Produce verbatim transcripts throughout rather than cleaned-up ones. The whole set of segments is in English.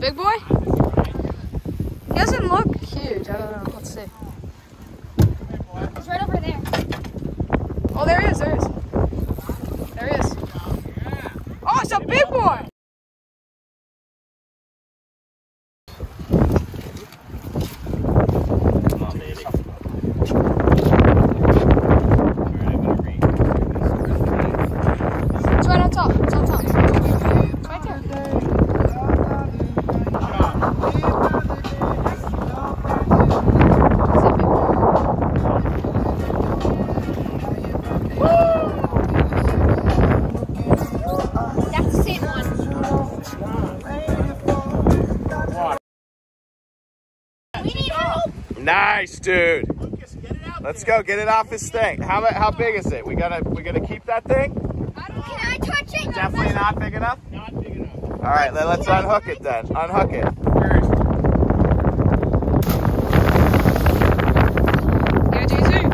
Big boy? He doesn't look huge. I don't know. Let's see. It's right over there. Oh, there he is. There he is. There he is. Oh, it's a big boy. It's right on top. It's on top. It's right there. Nice, dude. Let's go get it off his thing. How how big is it? We gotta we gotta keep that thing. I don't, can I touch it? Definitely not big enough. Not big enough. All right, then let's unhook it then. Unhook it. Yeah, do you too?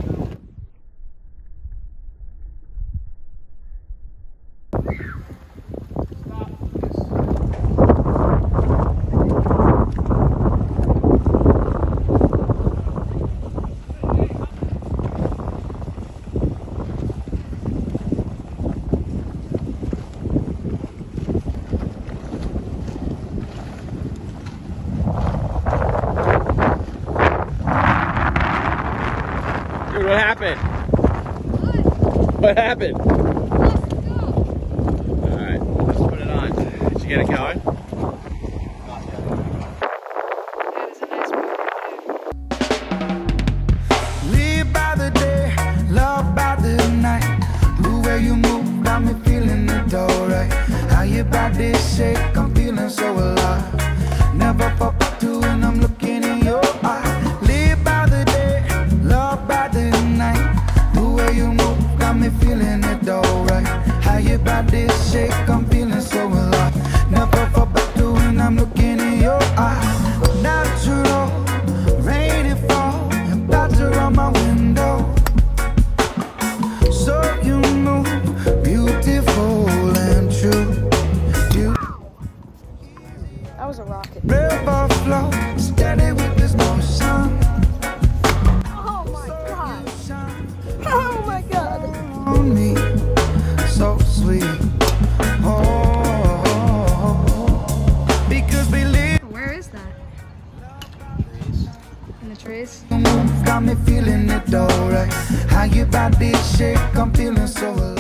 What happened? What happened? All right, let's put it on. Did you get it going? That is a nice boy. Live by the day, love by the night. The way you move got me feeling it alright. How your body shake, I'm feeling so alive. Never forgot to when I'm looking in your eyes. Live by the day, love by the night. The way you move got me feeling it alright. How your body shake, I'm feeling so alive. Never forgot to when I'm looking in your eyes. Natural, rain and fall, and clouds are on my window. So you move, beautiful and true. You That was a rocket. river flow, steady with this motion. Oh my god. Oh my god. On me, so sweet. Oh, because believe Where is that? In the trees? you move, got me feeling it alright. How your body shake, I'm feeling so alive.